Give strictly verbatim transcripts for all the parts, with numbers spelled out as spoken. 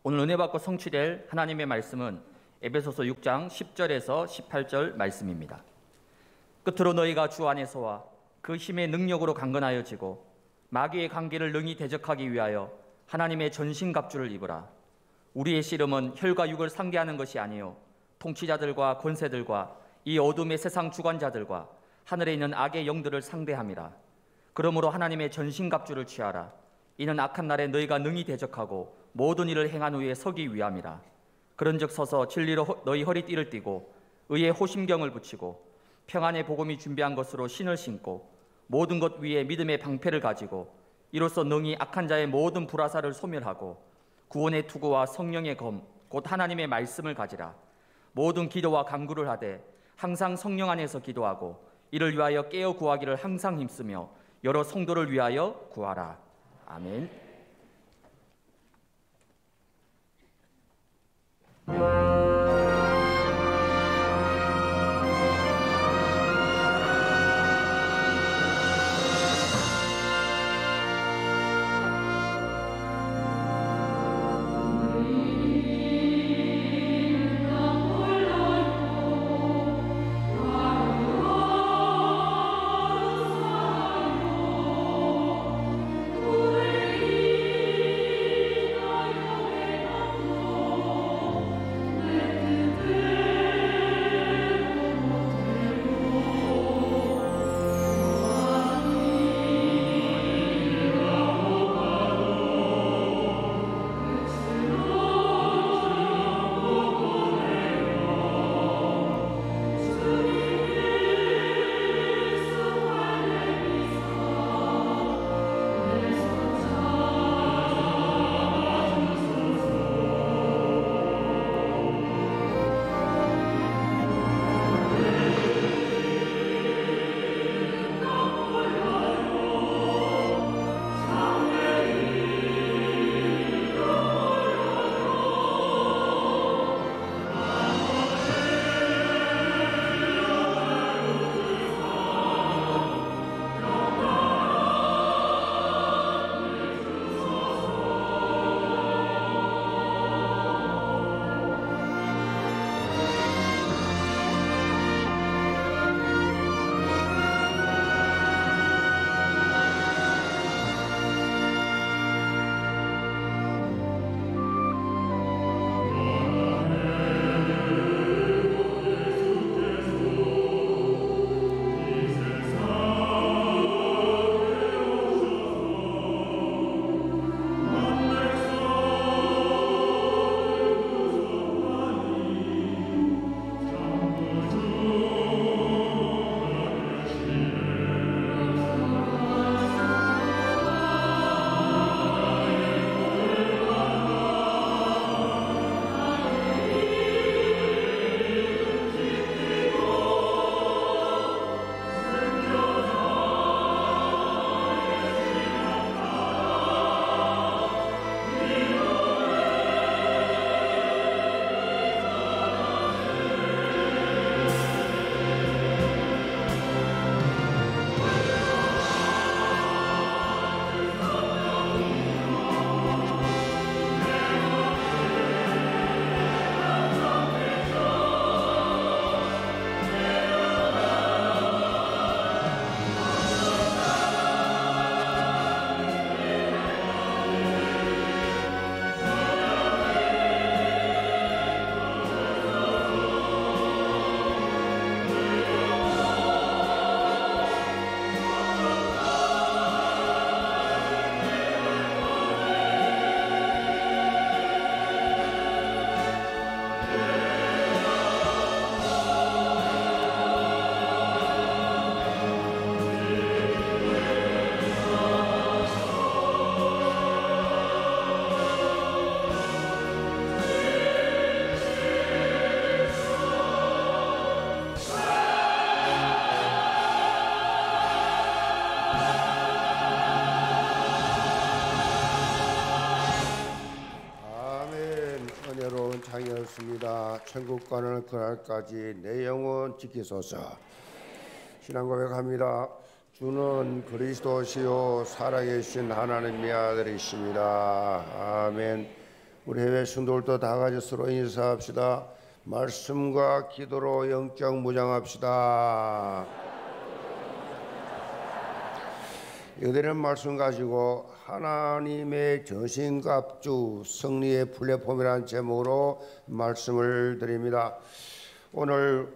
오늘 은혜 받고 성취될 하나님의 말씀은 에베소서 육 장 십 절에서 십팔 절 말씀입니다. 끝으로 너희가 주 안에서와 그 힘의 능력으로 강건하여지고 마귀의 관계를 능히 대적하기 위하여 하나님의 전신갑주를 입으라. 우리의 씨름은 혈과 육을 상대하는 것이 아니요 통치자들과 권세들과 이 어둠의 세상 주관자들과 하늘에 있는 악의 영들을 상대함이라. 그러므로 하나님의 전신갑주를 취하라. 이는 악한 날에 너희가 능히 대적하고 모든 일을 행한 후에 서기 위함이라. 그런즉 서서 진리로 너희 허리띠를 띠고 의의 호심경을 붙이고 평안의 복음이 준비한 것으로 신을 신고 모든 것 위에 믿음의 방패를 가지고 이로써 능히 악한 자의 모든 불화살을 소멸하고 구원의 투구와 성령의 검 곧 하나님의 말씀을 가지라. 모든 기도와 간구를 하되 항상 성령 안에서 기도하고 이를 위하여 깨어 구하기를 항상 힘쓰며 여러 성도를 위하여 구하라. 아멘. 장이었습니다. 천국 가는 그날까지 내 영혼 지키소서. 신앙 고백합니다. 주는 그리스도시요 살아계신 하나님의 아들이십니다. 아멘. 우리 해외 신도들도 다 같이 서로 인사합시다. 말씀과 기도로 영적 무장합시다. 이들은 말씀 가지고 하나님의 전신갑주 승리의 플랫폼이라는 제목으로 말씀을 드립니다. 오늘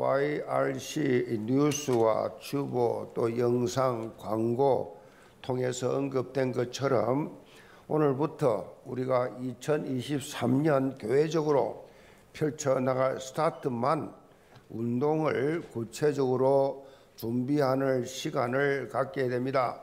와이알씨 뉴스와 주보 또 영상 광고 통해서 언급된 것처럼 오늘부터 우리가 이천이십삼 년 교회적으로 펼쳐나갈 스타트만 운동을 구체적으로 준비하는 시간을 갖게 됩니다.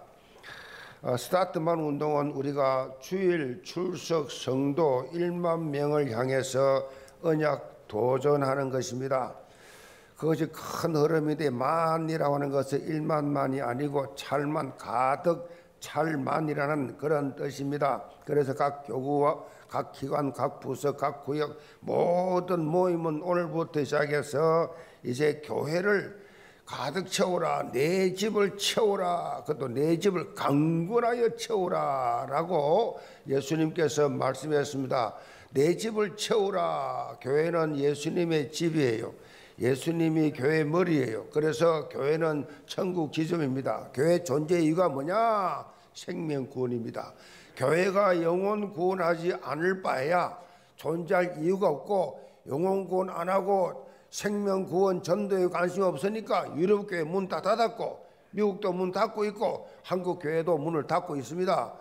스타트만 운동은 우리가 주일 출석 성도 일만 명을 향해서 언약 도전하는 것입니다. 그것이 큰 흐름인데 만이라고 하는 것은 일만만이 아니고 찰만 가득 찰만이라는 그런 뜻입니다. 그래서 각 교구와 각 기관, 각 부서, 각 구역 모든 모임은 오늘부터 시작해서 이제 교회를 가득 채우라, 내 집을 채우라, 그것도 내 집을 강건하여 채우라 라고 예수님께서 말씀하셨습니다. 내 집을 채우라. 교회는 예수님의 집이에요. 예수님이 교회 머리예요. 그래서 교회는 천국 지점입니다. 교회 존재 이유가 뭐냐? 생명 구원입니다. 교회가 영혼 구원하지 않을 바에야 존재할 이유가 없고, 영혼 구원 안 하고 생명 구원 전도에 관심이 없으니까 유럽 교회 문 다 닫았고, 미국도 문 닫고 있고, 한국 교회도 문을 닫고 있습니다.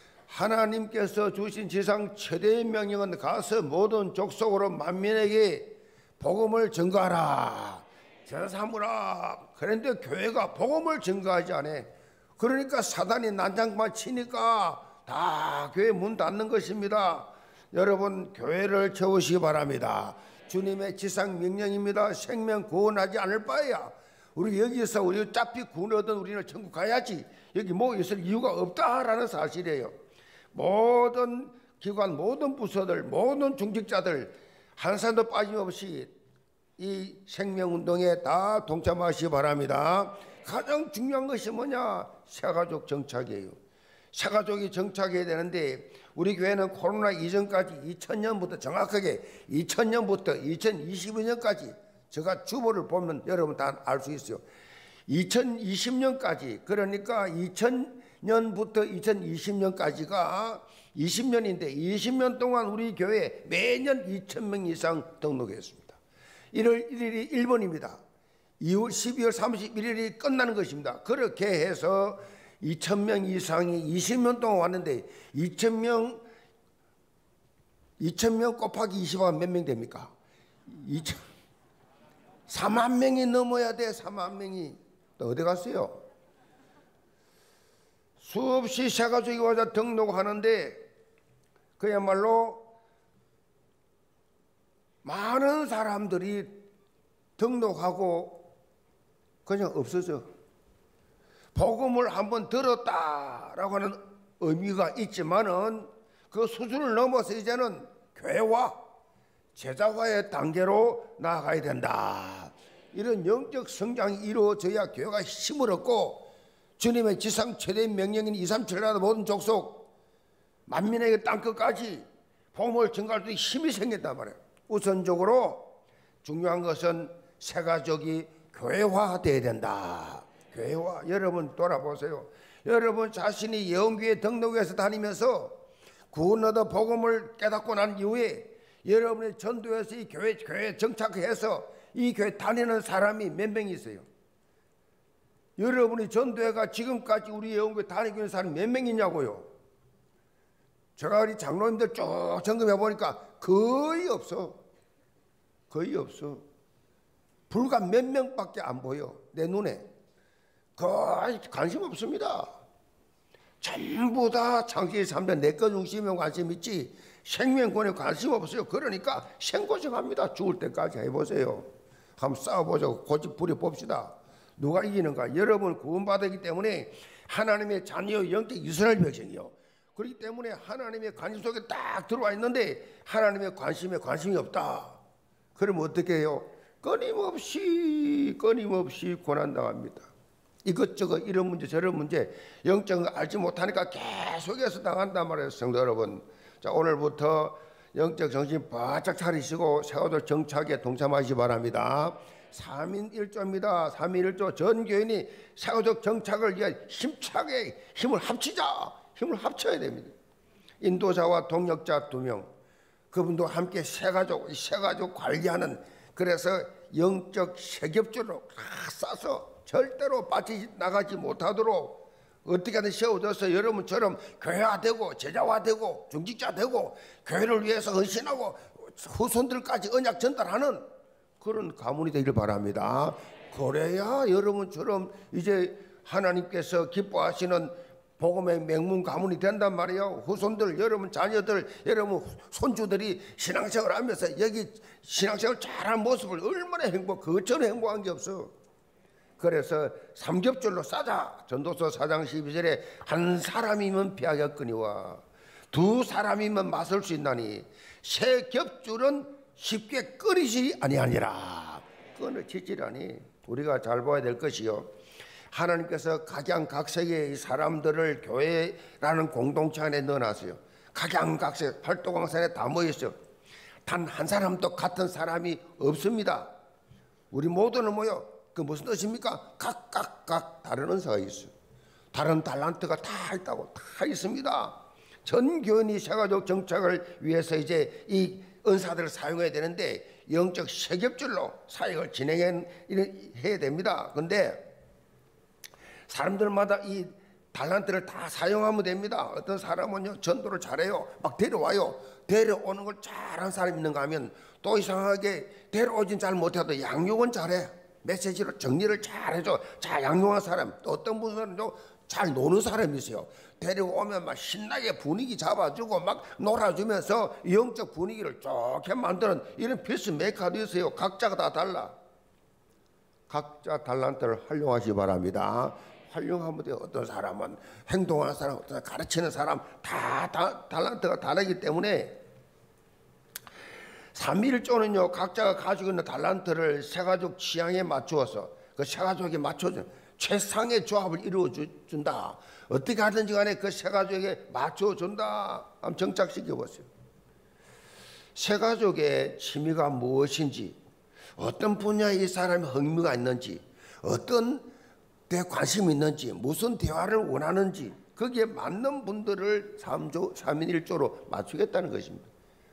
하나님께서 주신 지상 최대의 명령은 가서 모든 족속으로 만민에게 복음을 전가하라, 제사 삼으라. 그런데 교회가 복음을 전가하지 않아. 그러니까 사단이 난장판 치니까 다 교회 문 닫는 것입니다. 여러분, 교회를 채우시기 바랍니다. 주님의 지상 명령입니다. 생명 구원하지 않을 바에야 우리 여기서 우리 어차피 구원 얻은 우리는 천국 가야지, 여기 뭐 있을 이유가 없다라는 사실이에요. 모든 기관, 모든 부서들, 모든 중직자들 한 사람도 빠짐없이 이 생명운동에 다 동참하시기 바랍니다. 가장 중요한 것이 뭐냐? 새가족 정착이에요. 새가족이 정착해야 되는데 우리 교회는 코로나 이전까지 이천 년부터 정확하게 이천 년부터 이천이십이 년까지 제가 주보를 보면 여러분 다 알 수 있어요. 이천이십 년까지, 그러니까 이천 년부터 이천이십 년까지가 이십 년인데 이십 년 동안 우리 교회에 매년 이천 명 이상 등록했습니다. 일월 일 일이 일 번입니다. 이월 십이월 삼십일 일이 끝나는 것입니다. 그렇게 해서 이천 명 이상이 이십 년 동안 왔는데 이천 명 이천 명 곱하기 이십하면 몇 명 됩니까? 이천 사만 명이 넘어야 돼. 사만 명이. 또 어디 갔어요? 수없이 새가족이 와서 등록하는데 그야말로 많은 사람들이 등록하고 그냥 없어져. 복음을 한번 들었다라고 하는 의미가 있지만은 그 수준을 넘어서 이제는 교회와 제자화의 단계로 나아가야 된다. 이런 영적 성장이 이루어져야 교회가 힘을 얻고 주님의 지상 최대 명령인 이백삼십칠 나라 모든 족속 만민에게 땅끝까지 복음을 전가할 때 힘이 생긴단 말이에요. 우선적으로 중요한 것은 새가족이 교회화되어야 된다. 교회화. 여러분 돌아보세요. 여러분 자신이 예언교회 등록해서 다니면서 구원 얻어 복음을 깨닫고 난 이후에 여러분의 전도에서 이 교회, 교회에 정착해서 이 교회 다니는 사람이 몇 명 있어요? 여러분이 전도회가 지금까지 우리 예언교회 다니고 있는 사람이 몇 명이냐고요? 제가 우리 장로님들 쭉 점검해 보니까 거의 없어. 거의 없어. 불과 몇 명밖에 안 보여. 내 눈에. 거의 관심 없습니다. 전부 다 창세기 삼 장 내 것 중심에 관심 있지 생명권에 관심 없어요. 그러니까 생고생합니다. 죽을 때까지 해보세요. 한번 싸워보자고 고집 부려봅시다. 누가 이기는가? 여러분 구원받았기 때문에 하나님의 자녀 영적 이스라엘 백성이요. 그렇기 때문에 하나님의 관심 속에 딱 들어와 있는데 하나님의 관심에 관심이 없다. 그러면 어떻게 해요? 끊임없이 끊임없이 고난당합니다. 이것저것 이런 문제 저런 문제 영적인 거 알지 못하니까 계속해서 당한단 말이에요. 성도 여러분, 자 오늘부터 영적 정신 바짝 차리시고 세월도 정착에 동참하시기 바랍니다. 삼인일조입니다. 삼인일조 전 교인이 세월적 정착을 위해 힘차게 힘을 합치자. 힘을 합쳐야 됩니다. 인도자와 동역자 두 명, 그분도 함께 세가족, 세가족 관리하는, 그래서 영적 세겹줄로 싸서 절대로 빠져나가지 못하도록 어떻게 하든 세워져서 여러분처럼 교회화되고 제자화되고 중직자되고 교회를 위해서 헌신하고 후손들까지 언약 전달하는 그런 가문이 되길 바랍니다. 그래야 여러분처럼 이제 하나님께서 기뻐하시는 복음의 맹문 가문이 된단 말이에요. 후손들, 여러분 자녀들, 여러분 손주들이 신앙생활을 하면서 여기 신앙생활 잘하는 모습을 얼마나 행복, 그처럼 행복한 게 없어. 그래서 삼겹줄로 싸자. 전도서 사 장 십이 절에 한 사람이면 피하겠거니와 두 사람이면 맞설 수 있나니 세 겹줄은 쉽게 끊이지 아니하니라. 끊어지지라니 우리가 잘 봐야 될 것이요. 하나님께서 각양각색의 사람들을 교회라는 공동체 안에 넣어놨어요. 각양각색 팔도강산에 다 모였어요. 단 한 사람도 같은 사람이 없습니다. 우리 모두는 뭐요? 그 무슨 뜻입니까? 각각각 다른 은사가 있어요. 다른 달란트가 다 있다고, 다 있습니다. 전 교인이 세가족 정착을 위해서 이제 이 은사들을 사용해야 되는데 영적 세겹줄로 사역을 진행해야 됩니다. 그런데 사람들마다 이 달란트를 다 사용하면 됩니다. 어떤 사람은요 전도를 잘해요. 막 데려와요. 데려오는 걸 잘하는 사람이 있는가 하면 또 이상하게 데려오진 잘 못해도 양육은 잘해. 메시지로 정리를 잘해줘. 잘 양육한 사람. 또 어떤 분들은 잘 노는 사람이 있어요. 데려오면 막 신나게 분위기 잡아주고 막 놀아주면서 영적 분위기를 좋게 만드는 이런 피스메이커도 있어요. 각자가 다 달라. 각자 달란트를 활용하시기 바랍니다. 활용하면 돼요. 어떤 사람은 행동하는 사람, 어떤 사람 가르치는 사람 다, 다 달란트가 다르기 때문에 삼일조는요 각자가 가지고 있는 달란트를 세가족 취향에 맞추어서 그 세가족에 맞춰준 최상의 조합을 이루어준다. 어떻게 하든지 간에 그 세가족에 맞춰준다. 한번 정착시켜 보세요. 세가족의 취미가 무엇인지, 어떤 분야에 이 사람이 흥미가 있는지, 어떤 데 관심이 있는지, 무슨 대화를 원하는지 거기에 맞는 분들을 삼조, 삼인일조로 맞추겠다는 것입니다.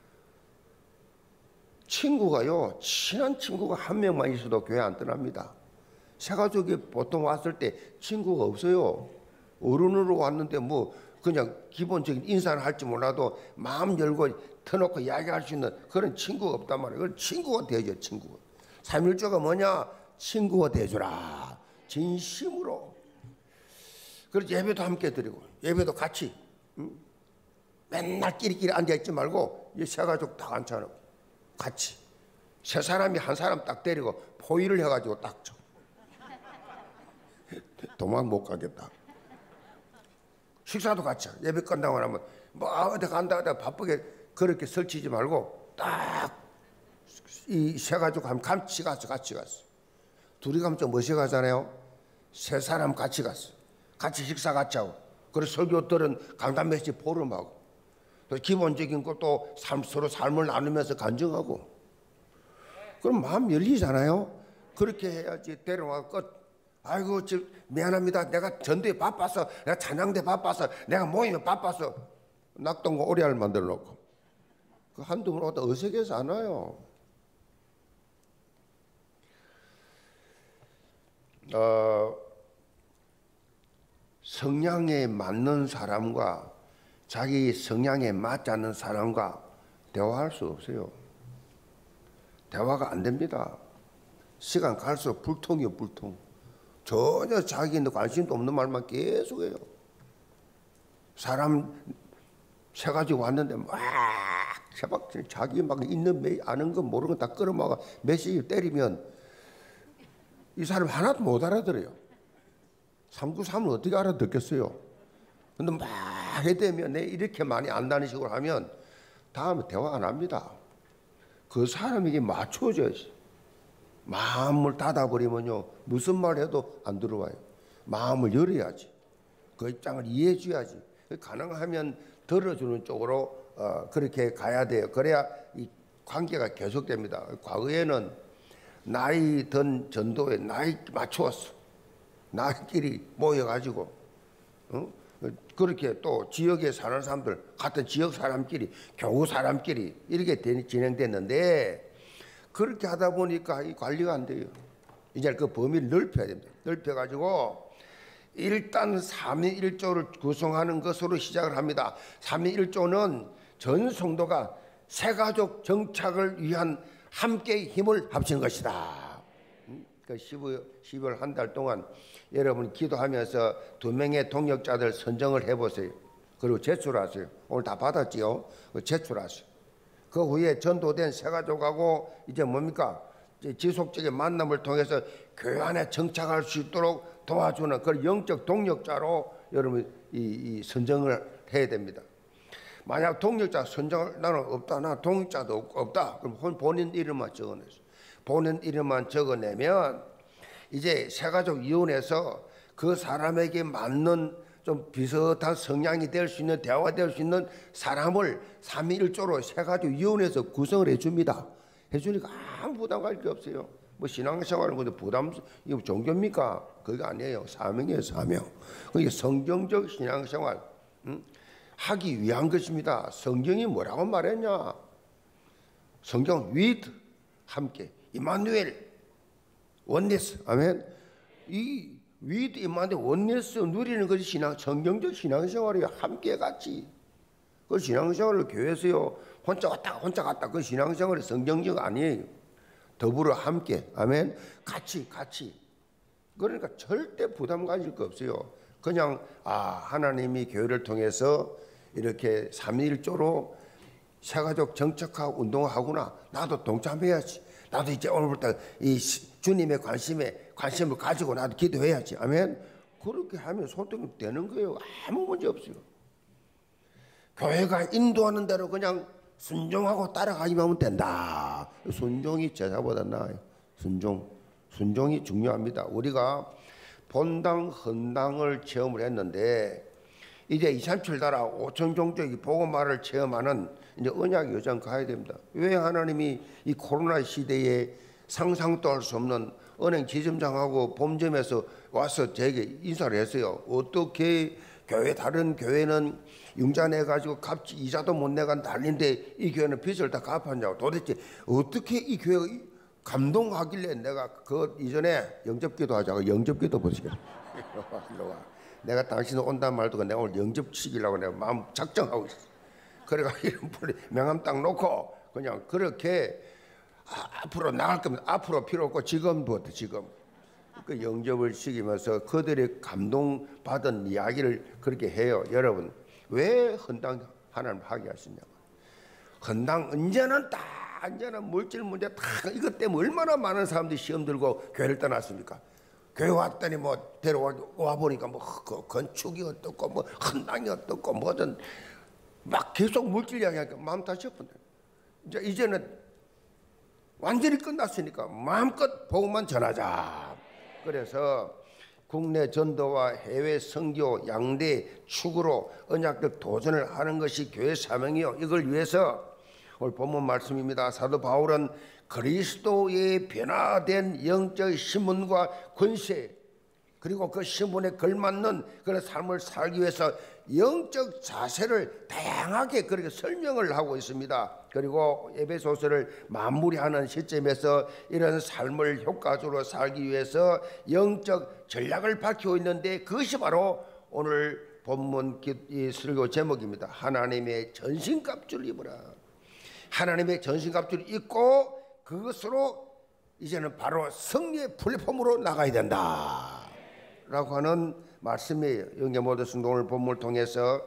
친구가요, 친한 친구가 한 명만 있어도 교회 안 떠납니다. 세가족이 보통 왔을 때 친구가 없어요. 어른으로 왔는데 뭐 그냥 기본적인 인사를 할지 몰라도 마음 열고 터놓고 이야기할 수 있는 그런 친구가 없단 말이에요. 그건 친구가 되죠, 친구가. 삼일조가 뭐냐? 친구가 되주라. 진심으로. 그래서 예배도 함께 드리고 예배도 같이. 응? 맨날 끼리끼리 앉아있지 말고 이 세가족 다 앉혀놓고 같이 세 사람이 한 사람 딱 때리고 포위를 해가지고 딱 쳐. 도망 못 가겠다. 식사도 같이 예배 끝나고 나면 뭐 어디 간다 하다 바쁘게 그렇게 설치지 말고 딱 이 세 가족 하면 같이 갔어. 같이 갔어. 둘이 가면 좀 멋이 가잖아요. 세 사람 같이 갔어. 같이 식사 같이 하고 그래서 설교들은 강단 메시지 포럼하고 또 기본적인 것도 삶, 서로 삶을 나누면서 간증하고 그럼 마음 열리잖아요. 그렇게 해야지. 데려와 끝. 아이고 저 미안합니다. 내가 전도에 바빠서, 내가 찬양대 바빠서, 내가 모임에 바빠서 낙동과 오리알 만들어 놓고 그 한두 번 오다 어색해서 안 와요. 어, 성향에 맞는 사람과 자기 성향에 맞지 않는 사람과 대화할 수 없어요. 대화가 안 됩니다. 시간 갈수록 불통이요, 불통. 전혀 자기는 관심도 없는 말만 계속해요. 사람 세 가지고 왔는데 막 세박 자기 막 있는 매, 아는 거 모르는 거 다 끌어모아 메시지 때리면 이 사람 하나도 못 알아들어요. 삼구삼을 어떻게 알아듣겠어요? 근데 막 해대면 내 이렇게 많이 안다는 식으로 하면 다음에 대화 안 합니다. 그 사람에게 맞춰줘야지. 마음을 닫아버리면요 무슨 말 해도 안 들어와요. 마음을 열어야지. 그 입장을 이해해 줘야지. 가능하면 들어주는 쪽으로 어, 그렇게 가야 돼요. 그래야 이 관계가 계속됩니다. 과거에는 나이 든 전도에 나이 맞추었어. 나이끼리 모여가지고 어? 그렇게 또 지역에 사는 사람들 같은 지역 사람끼리 교우 사람끼리 이렇게 진행됐는데 그렇게 하다 보니까 이 관리가 안 돼요. 이제 그 범위를 넓혀야 됩니다. 넓혀가지고 일단 삼위일조를 구성하는 것으로 시작을 합니다. 삼위일조는 전 성도가 새가족 정착을 위한 함께 힘을 합친 것이다. 그 십이월 한 달 동안 여러분 기도하면서 두 명의 동역자들 선정을 해보세요. 그리고 제출하세요. 오늘 다 받았지요? 제출하세요. 그 후에 전도된 새가족하고 이제 뭡니까? 이제 지속적인 만남을 통해서 교회 안에 정착할 수 있도록 도와주는 그런 영적 동역자로 여러분 이, 이 선정을 해야 됩니다. 만약 동역자 선정을 나는 없다, 나 동역자도 없다. 그럼 본인 이름만 적어내세요. 본인 이름만 적어내면 이제 새가족위원회에서 그 사람에게 맞는 좀 비슷한 성향이 될 수 있는 대화가 될 수 있는 사람을 삼위일조로 새가족위원회에서 구성을 해줍니다. 해주니까 아무 부담 갈 게 없어요. 뭐 신앙생활은 근데 부담 이거 종교입니까? 그게 아니에요. 사명이에요, 사명. 그게 성경적 신앙생활 응? 하기 위한 것입니다. 성경이 뭐라고 말했냐? 성경 with 함께 이마누엘 원네스 아멘. 이 with 이마누엘 원네스 누리는 것이 신앙 성경적 신앙생활이에요. 함께 같이 그 신앙생활을 교회에서요 혼자 왔다 혼자 갔다 그 신앙생활이 성경적 아니에요. 더불어 함께 아멘. 같이 같이 그러니까 절대 부담 가질 거 없어요. 그냥 아 하나님이 교회를 통해서 이렇게 삼위일조로 새가족 정착하고 운동하구나. 나도 동참해야지. 나도 이제 오늘부터 이 주님의 관심에 관심을 가지고 나도 기도해야지. 아멘. 그렇게 하면 소통이 되는 거예요. 아무 문제 없어요. 교회가 인도하는 대로 그냥 순종하고 따라가기만 하면 된다. 순종이 제사보다 나아요. 순종. 순종이 중요합니다. 우리가 본당, 헌당을 체험을 했는데 이제 이십칠 나라 오천 종족이 복음화를 체험하는 이제 언약 여정 가야 됩니다. 왜 하나님이 이 코로나 시대에 상상도 할 수 없는 은행 지점장하고 본점에서 와서 제게 인사를 했어요. 어떻게 교회 다른 교회는 융자 내 가지고 갚지 이자도 못 내가 난리인데 이 교회는 빚을 다 갚았냐고. 도대체 어떻게 이 교회가 감동하길래 내가 그 이전에 영접기도 하자고. 영접기도 보세요. 일로 와. 내가 당신 온다 말도 내가 오늘 영접 치기라고 내가 마음 작정하고 있어. 그래가 이런 명함 딱 놓고 그냥 그렇게 아, 앞으로 나갈 거면 앞으로 필요 없고 지금부터 지금 그 영접을 시키면서 그들의 감동받은 이야기를 그렇게 해요. 여러분 왜 헌당 하나님 하게 하시냐고. 헌당 언제는 딱 언제나 물질 문제 다 이것 때문에 얼마나 많은 사람들이 시험 들고 교회를 떠났습니까? 교회 왔더니 뭐 데려와 와 보니까 뭐 그 건축이 어떻고 뭐 헌당이 어떻고 뭐든 막 계속 물질 이야기하니까 마음 다 접은데 이제 이제는 완전히 끝났으니까 마음껏 복음만 전하자. 그래서 국내 전도와 해외 선교 양대 축으로 언약적 도전을 하는 것이 교회 사명이요. 이걸 위해서 오늘 본문 말씀입니다. 사도 바울은 그리스도의 변화된 영적 신분과 권세 그리고 그 신분에 걸맞는 그런 삶을 살기 위해서 영적 자세를 다양하게 그렇게 설명을 하고 있습니다. 그리고 에베소서를 마무리하는 시점에서 이런 삶을 효과적으로 살기 위해서 영적 전략을 밝히고 있는데 그것이 바로 오늘 본문 설교 제목입니다. 하나님의 전신갑주를 입으라. 하나님의 전신갑주를 입고 그것으로 이제는 바로 승리의 플랫폼으로 나가야 된다 라고 하는 말씀이에요. 영계 모든 성도 오늘 본문을 통해서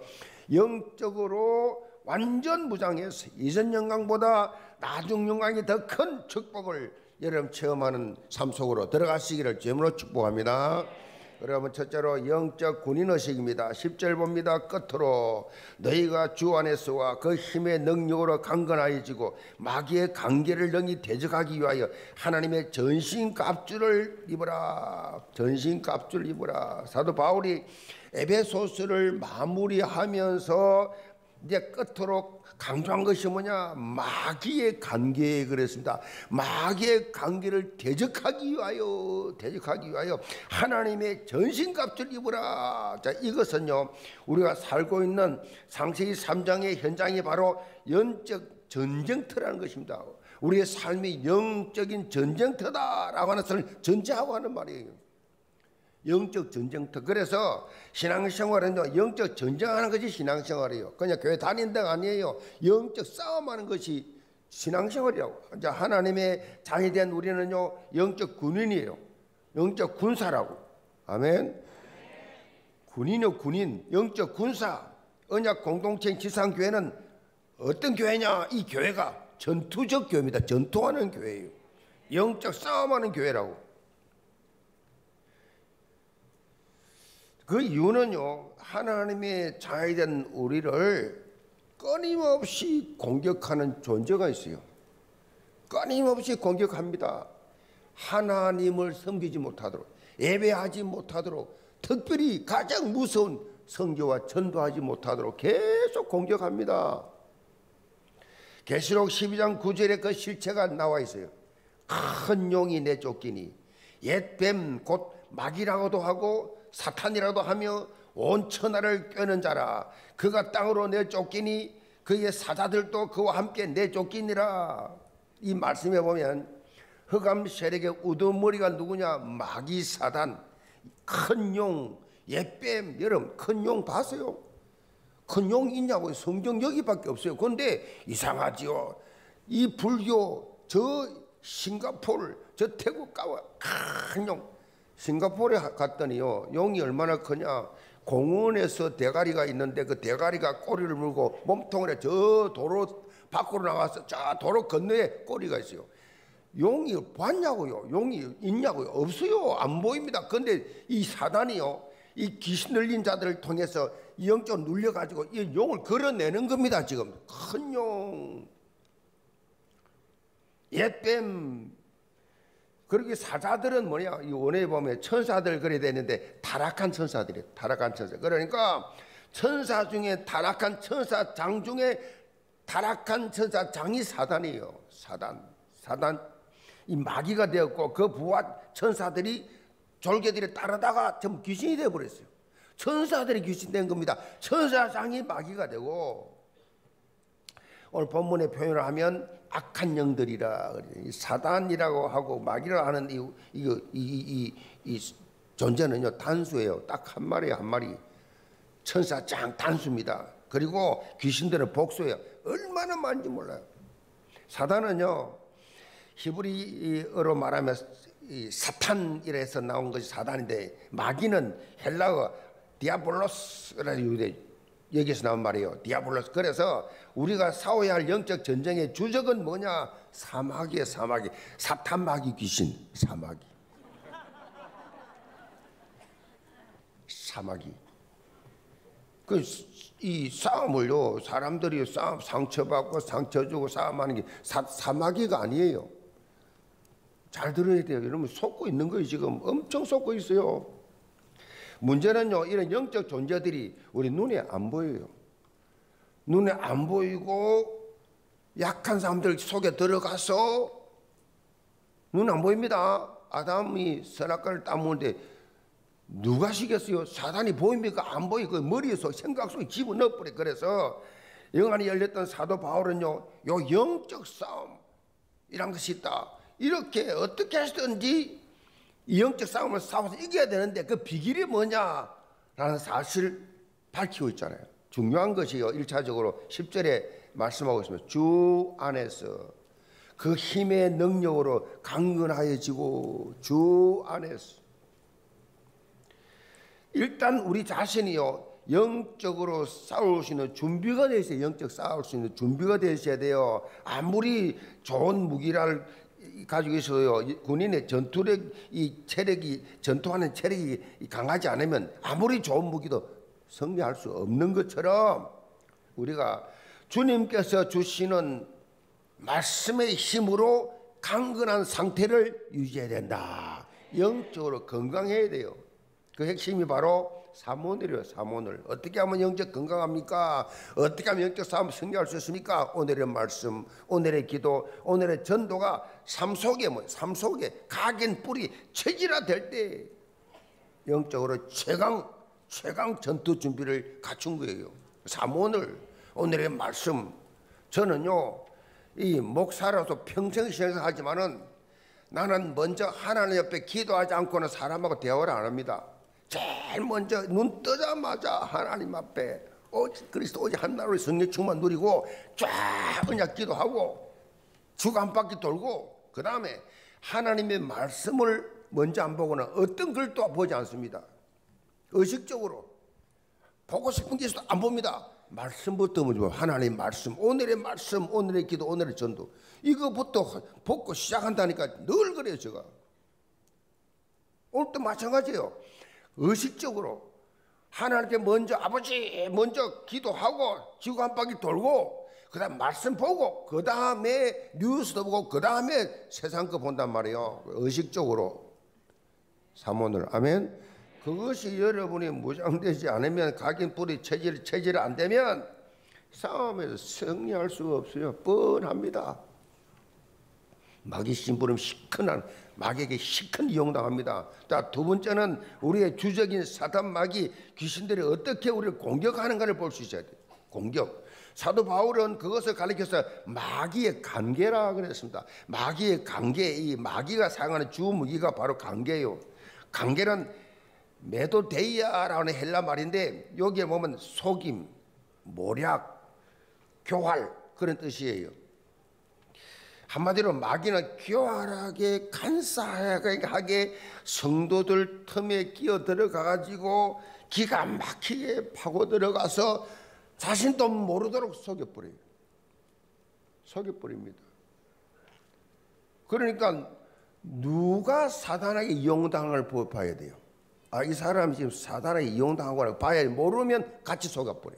영적으로 완전 무장해서 이전 영광보다 나중 영광이 더 큰 축복을 여러분 체험하는 삶 속으로 들어가시기를 주님으로 축복합니다. 여러분 첫째로 영적 군인의식입니다. 십 절 봅니다. 끝으로 너희가 주 안에서와 그 힘의 능력으로 강건하여지고 마귀의 관계를 능히 대적하기 위하여 하나님의 전신갑주를 입으라. 전신갑주를 입으라. 사도 바울이 에베소서를 마무리하면서 이제 끝으로 강조한 것이 뭐냐? 마귀의 관계에 그랬습니다. 마귀의 관계를 대적하기 위하여 대적하기 위하여 하나님의 전신갑주를 입으라. 자, 이것은요 우리가 살고 있는 창세기 삼 장의 현장이 바로 영적 전쟁터라는 것입니다. 우리의 삶이 영적인 전쟁터다라고 하는 것을 전제하고 하는 말이에요. 영적 전쟁터. 그래서 신앙생활은요 영적 전쟁하는 것이 신앙생활이에요. 그냥 교회 다니는 데가 아니에요. 영적 싸움하는 것이 신앙생활이라고. 이제 하나님의 자녀이 된 우리는요 영적 군인이에요. 영적 군사라고. 아멘. 군인이요 군인. 영적 군사. 언약 공동체 지상교회는 어떤 교회냐? 이 교회가 전투적 교회입니다. 전투하는 교회예요. 영적 싸움하는 교회라고. 그 이유는요 하나님의 자녀이 된 우리를 끊임없이 공격하는 존재가 있어요. 끊임없이 공격합니다. 하나님을 섬기지 못하도록, 예배하지 못하도록, 특별히 가장 무서운 선교와 전도하지 못하도록 계속 공격합니다. 계시록 십이 장 구 절에 그 실체가 나와 있어요. 큰 용이 내쫓기니 옛 뱀 곧 마귀라고도 하고 사탄이라도 하며 온 천하를 꿰는 자라. 그가 땅으로 내쫓기니 그의 사자들도 그와 함께 내쫓기니라. 이 말씀에 보면 흑암 세력의 우두머리가 누구냐? 마귀 사단. 큰 용, 옛뱀. 여러분 큰 용 봤어요? 큰 용 있냐고요? 성경 여기밖에 없어요. 그런데 이상하지요. 이 불교 저 싱가포르 저 태국 가와 큰 용. 싱가포르에 갔더니요 용이 얼마나 크냐? 공원에서 대가리가 있는데 그 대가리가 꼬리를 물고 몸통을 저 도로 밖으로 나가서 저 도로 건너에 꼬리가 있어요. 용이 봤냐고요? 용이 있냐고요? 없어요. 안 보입니다. 그런데 이 사단이요 이 귀신 들린 자들을 통해서 이 영적으로 눌려가지고 이 용을 걸어내는 겁니다. 지금 큰 용, 옛뱀. 그렇게 사자들은 뭐냐? 이 원에 보면 천사들 그래야 되는데 타락한 천사들이에요. 타락한 천사. 그러니까 천사 중에 타락한 천사장 중에 타락한 천사장이 사단이에요. 사단. 사단. 이 마귀가 되었고 그 부하 천사들이 졸개들이 따르다가 전부 귀신이 되어버렸어요. 천사들이 귀신 된 겁니다. 천사장이 마귀가 되고 오늘 본문의 표현을 하면 악한 영들이라 사단이라고 하고 마귀라 하는 이, 이, 이, 이, 이 존재는요 단수예요. 딱 한 마리 한 마리. 천사장 단수입니다. 그리고 귀신들은 복수예요. 얼마나 많은지 몰라요. 사단은요 히브리어로 말하면 이 사탄이라 해서 나온 것이 사단인데 마귀는 헬라어 디아볼로스라는 여기서 나온 말이에요. 디아볼로스. 그래서 우리가 싸워야 할 영적 전쟁의 주적은 뭐냐? 사마귀의 사마귀. 사탄 마귀 귀신 사마귀. 사마귀. 그 이 싸움을요 사람들이 싸움 상처받고 상처 주고 싸움하는 게 사, 사마귀가 아니에요. 잘 들어야 돼요. 여러분 속고 있는 거예요. 지금 엄청 속고 있어요. 문제는요 이런 영적 존재들이 우리 눈에 안 보여요. 눈에 안 보이고 약한 사람들 속에 들어가서 눈 안 보입니다. 아담이 선악과를 따먹는데 누가 시켰어요? 사단이 보입니까? 안 보이고 머리에 속 생각 속에 집어넣어버려. 그래서 영안이 열렸던 사도 바울은요 요 영적 싸움이란 것이 있다. 이렇게 어떻게 해서든지 이 영적 싸움을 싸워서 이겨야 되는데 그 비결이 뭐냐라는 사실을 밝히고 있잖아요. 중요한 것이요 일차적으로 십 절에 말씀하고 있습니다. 주 안에서 그 힘의 능력으로 강건하여지고 주 안에서. 일단 우리 자신이요 영적으로 싸울 수 있는 준비가 되어 있어요. 영적 싸울 수 있는 준비가 되어 있어야 돼요. 아무리 좋은 무기를 가지고 있어요. 군인의 전투력, 이 체력이 전투하는 체력이 강하지 않으면 아무리 좋은 무기도 승리할 수 없는 것처럼 우리가 주님께서 주시는 말씀의 힘으로 강건한 상태를 유지해야 된다. 영적으로 건강해야 돼요. 그 핵심이 바로 사모늘이에요. 사모늘. 어떻게 하면 영적 건강합니까? 어떻게 하면 영적 싸움 승리할 수 있습니까? 오늘의 말씀, 오늘의 기도, 오늘의 전도가 삶 속에 뭐, 삶 속에 각인 뿌리 체질화 될 때 영적으로 최강 최강 전투 준비를 갖춘 거예요. 사모늘, 오늘의 말씀. 저는요, 이 목사로서 평생 생각하지만은 나는 먼저 하나님 옆에 기도하지 않고는 사람하고 대화를 안 합니다. 제일 먼저 눈 뜨자마자 하나님 앞에 오직 그리스도 오직 하나로 성령 충만 누리고 쫙 그냥 기도하고 주 한 바퀴 돌고 그 다음에 하나님의 말씀을 먼저 안 보고는 어떤 글도 보지 않습니다. 의식적으로 보고 싶은 게 있어도 안 봅니다. 말씀부터 먼저 하나님의 말씀, 오늘의 말씀, 오늘의 기도, 오늘의 전도 이거부터 보고 시작한다니까 늘 그래요. 제가 오늘도 마찬가지예요. 의식적으로 하나님께 먼저 아버지 먼저 기도하고 지구 한 바퀴 돌고 그 다음 말씀 보고 그 다음에 뉴스도 보고 그 다음에 세상 거 본단 말이에요. 의식적으로 사모늘. 아멘. 그것이 여러분이 무장되지 않으면 각인 뿌리 체질, 체질 안 되면 싸움에서 승리할 수가 없어요. 뻔합니다. 마귀 심부름 시큰한 마귀에게 시큰 이용당합니다. 자, 두 번째는 우리의 주적인 사단 마귀 귀신들이 어떻게 우리를 공격하는가를 볼 수 있어야 돼요. 공격. 사도 바울은 그것을 가리켜서 마귀의 관계라 그랬습니다. 마귀의 관계, 이 마귀가 사용하는 주 무기가 바로 관계예요. 관계는 메도데이아라는 헬라 말인데 여기에 보면 속임, 모략, 교활 그런 뜻이에요. 한마디로 마귀는 교활하게 간사하게 성도들 틈에 끼어 들어가 가지고 기가 막히게 파고 들어가서 자신도 모르도록 속여버려요. 속여버립니다. 그러니까 누가 사단에게 이용당을 봐야 돼요. 아, 이 사람이 지금 사단에게 이용당하고 봐야 모르면 같이 속아버려요.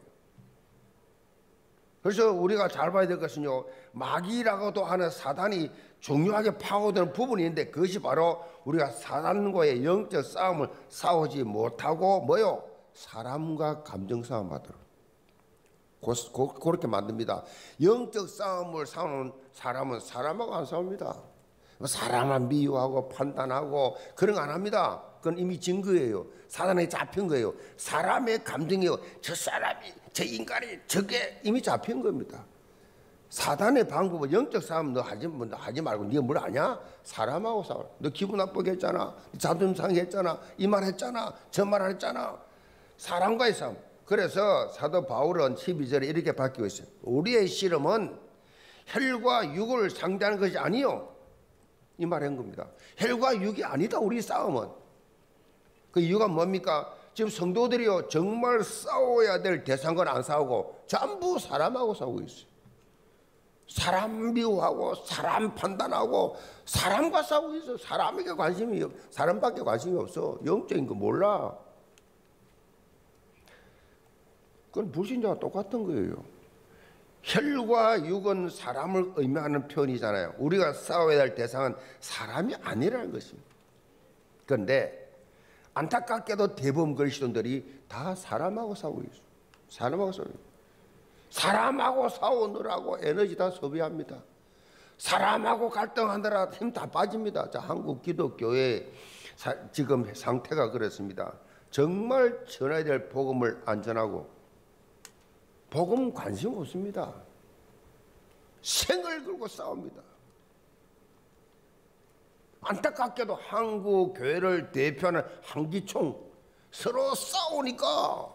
그래서 우리가 잘 봐야 될 것은요, 마귀라고도 하는 사단이 중요하게 파고드는 부분이 있는데 그것이 바로 우리가 사단과의 영적 싸움을 싸우지 못하고 뭐요? 사람과 감정 싸움 하도록 고, 고, 그렇게 만듭니다. 영적 싸움을 싸우는 사람은 사람하고 안 싸웁니다. 사람만 미워하고 판단하고 그런 거 안 합니다. 그건 이미 증거예요. 사단에 잡힌 거예요. 사람의 감정이요. 저 사람이, 저 인간이 저게 이미 잡힌 겁니다. 사단의 방법은 영적 싸움 너 하지, 너 하지 말고 네가 뭘 아냐? 사람하고 싸워. 너 기분 나쁘게 했잖아. 자존심 상했잖아. 이 말 했잖아. 저 말 했잖아. 사람과의 싸움. 그래서 사도 바울은 십이 절에 이렇게 바뀌고 있어요. 우리의 씨름은 혈과 육을 상대하는 것이 아니요. 이 말한 겁니다. 혈과 육이 아니다. 우리 싸움은. 그 이유가 뭡니까? 지금 성도들이요 정말 싸워야 될 대상과는 안 싸우고 전부 사람하고 싸우고 있어요. 사람 미워하고 사람 판단하고 사람과 싸우고 있어. 사람에게 관심이 없, 사람밖에 관심이 없어. 영적인 거 몰라. 그건 불신자와 똑같은 거예요. 혈과 육은 사람을 의미하는 표현이잖아요. 우리가 싸워야 할 대상은 사람이 아니라는 것입니다. 그런데 안타깝게도 대부분 그리스도인들이 다 사람하고 싸우고 있어요. 사람하고 싸우고 있어요. 사람하고 싸우느라고 에너지 다 소비합니다. 사람하고 갈등하느라 힘 다 빠집니다. 자, 한국 기독교의 사, 지금 상태가 그렇습니다. 정말 전해야 될 복음을 안 전하고 복음 관심 없습니다. 생을 걸고 싸웁니다. 안타깝게도 한국 교회를 대표하는 한기총 서로 싸우니까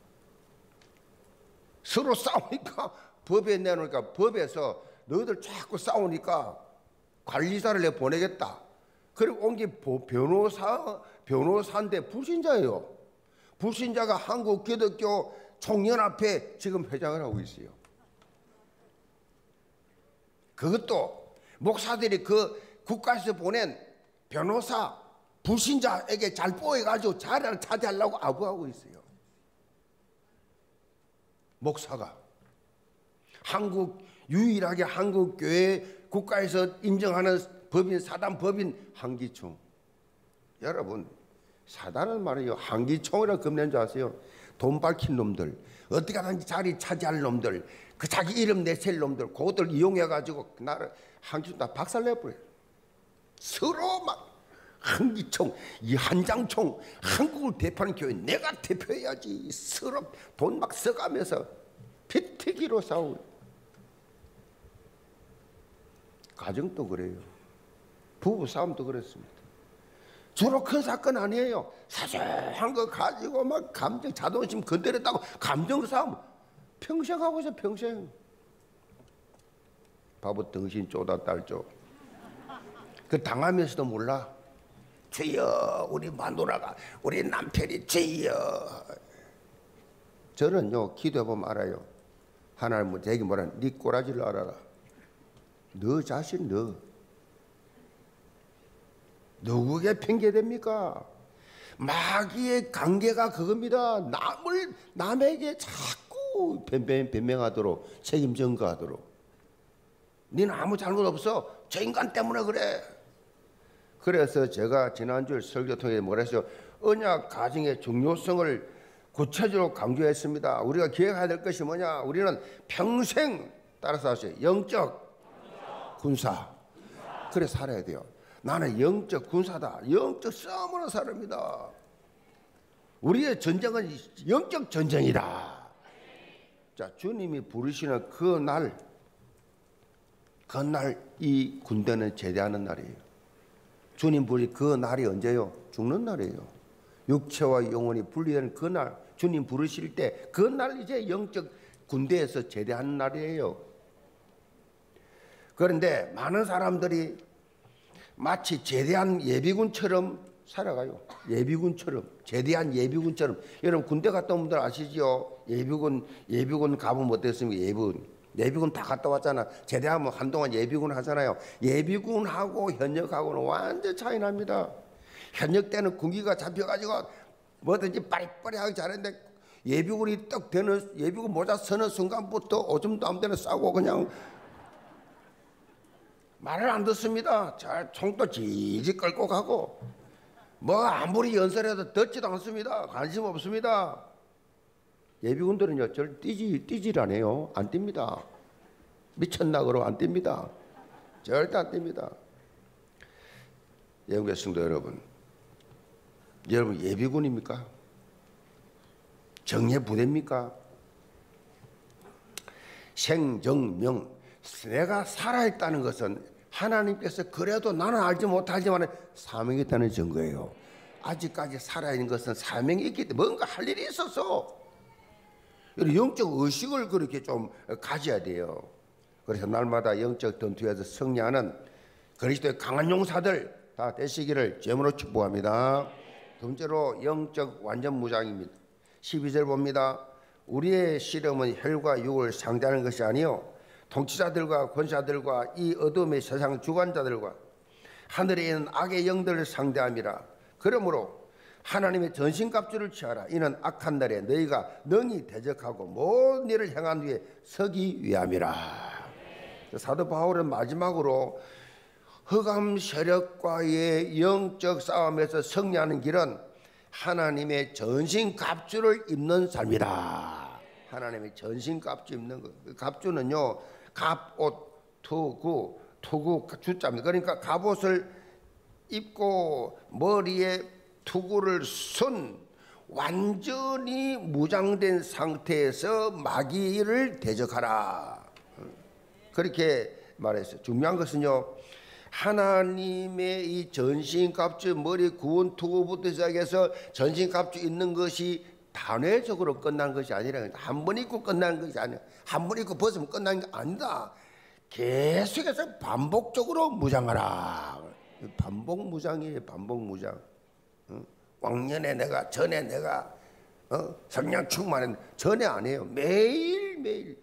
서로 싸우니까 법에 내놓으니까 법에서 너희들 자꾸 싸우니까 관리사를 내 보내겠다. 그리고 온 게 변호사 변호사인데 불신자예요. 불신자가 한국 기독교 총연합회 지금 회장을 하고 있어요. 그것도 목사들이 그 국가에서 보낸 변호사 불신자에게 잘 보여가지고 자리를 차지하려고 아부하고 있어요. 목사가 한국 유일하게 한국 교회 국가에서 인정하는 법인 사단 법인 한기총. 여러분 사단은 말이에요, 한기총이라 겁낸 줄 아세요? 돈 밝힌 놈들, 어떻게 하든지 자리 차지할 놈들, 그 자기 이름 내셀 놈들, 그것들 이용해가지고 나를 한기총 다 박살내버려요. 서로 막 한기총, 이 한장총, 한국을 대표하는 교회 내가 대표해야지, 서로 돈 막 써가면서 피튀기로 싸우고. 가정도 그래요. 부부 싸움도 그렇습니다. 주로 큰 사건 아니에요. 사소한 거 가지고 막 감정, 자존심 건드렸다고 감정 싸움 평생 하고 있어. 평생. 바보 덩신 쪼다 딸쪽. 그 당하면서도 몰라. 주여, 우리 마누라가, 우리 남편이 주여. 저는요, 기도해보면 알아요. 하나님은 되게 뭐라, 네 꼬라지를 알아라. 너 자신 너. 누구에게 핑계됩니까? 마귀의 관계가 그겁니다. 남을, 남에게 자꾸 변명, 변명하도록, 책임 전가하도록. 너는 아무 잘못 없어. 저 인간 때문에 그래. 그래서 제가 지난주에 설교 통해 뭐라 했어요? 언약 가정의 중요성을 구체적으로 강조했습니다. 우리가 기억해야 될 것이 뭐냐? 우리는 평생, 따라서 하세요, 영적 군사. 그래 살아야 돼요. 나는 영적 군사다. 영적 싸움으로 사람이다. 우리의 전쟁은 영적 전쟁이다. 자, 주님이 부르시는 그 날, 그 날 이 군대는 제대하는 날이에요. 주님 부르신 그 날이 언제요? 죽는 날이에요. 육체와 영혼이 분리되는 그 날, 주님 부르실 때 그 날 이제 영적 군대에서 제대하는 날이에요. 그런데 많은 사람들이 마치 제대한 예비군처럼 살아가요. 예비군처럼, 제대한 예비군처럼. 여러분 군대 갔다 온 분들 아시죠? 예비군, 예비군 가보면 어땠습니까? 예비군. 예비군 다 갔다 왔잖아. 제대하면 한동안 예비군 하잖아요. 예비군하고 현역하고는 완전 차이 납니다. 현역 때는 군기가 잡혀가지고 뭐든지 빠리빠리하게 잘했는데 예비군이 딱 되는, 예비군 모자 서는 순간부터 오줌도 아무 데나 싸고 그냥 말을 안 듣습니다. 잘 총도 지지 끌고 가고 뭐 아무리 연설해도 듣지도 않습니다. 관심 없습니다. 예비군들은요, 절 뛰지, 뛰질 안 해요. 안 뜁니다. 미쳤나 그러고 안 뜁니다. 절대 안 뜁니다. 영국의 성도 여러분, 여러분 예비군입니까? 정예부대입니까? 생정명, 내가 살아있다는 것은 하나님께서 그래도 나는 알지 못하지만 사명이 있다는 증거예요. 아직까지 살아있는 것은 사명이 있기 때문에 뭔가 할 일이 있어서 영적 의식을 그렇게 좀 가져야 돼요. 그래서 날마다 영적 전투에서 승리하는 그리스도의 강한 용사들 다 되시기를 제물로 축복합니다. 두 번째로 영적 완전 무장입니다. 십이 절 봅니다. 우리의 씨름은 혈과 육을 상대하는 것이 아니요 통치자들과 권사들과 이 어둠의 세상 주관자들과 하늘에 있는 악의 영들을 상대함이라. 그러므로 하나님의 전신갑주를 취하라. 이는 악한 날에 너희가 능히 대적하고 모든 일을 행한 후에 서기 위함이라. 사도 바울은 마지막으로 흑암 세력과의 영적 싸움에서 승리하는 길은 하나님의 전신갑주를 입는 삶이다. 하나님의 전신갑주 입는 것. 갑주는요, 갑옷, 투구, 투구 주자입니다. 그러니까 갑옷을 입고 머리에 투구를 쓴 완전히 무장된 상태에서 마귀를 대적하라. 그렇게 말했어요. 중요한 것은요, 하나님의 이 전신갑주, 머리 구원 투구부터 시작해서 전신갑주 있는 것이 단회적으로 끝난 것이 아니라 한 번 입고 끝나는 것이 아니라 한 번 입고 벗으면 끝나는 게 아니다. 계속해서 반복적으로 무장하라. 반복 무장이에요. 반복 무장. 왕년에 내가, 전에 내가 어? 성령 충만한 전에 안 해요. 매일매일.